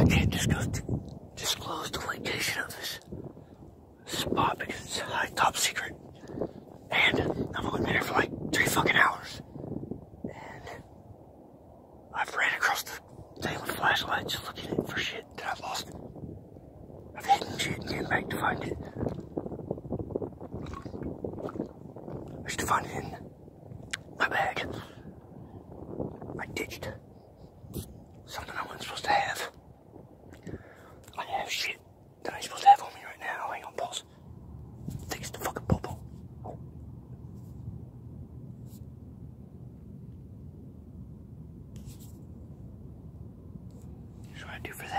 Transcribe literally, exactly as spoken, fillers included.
I can't discuss, disclose the location of this spot because it's high top secret. And I've only been here for like three fucking hours. And I've ran across the thing with flashlight just looking for shit that I lost. I've hidden shit and came back to find it. I used to find it in my bag. I ditched something I wasn't supposed to have. I have shit that I ain't supposed to have on me right now. Hang on, pause. I think it's the fucking popo. Here's what I do for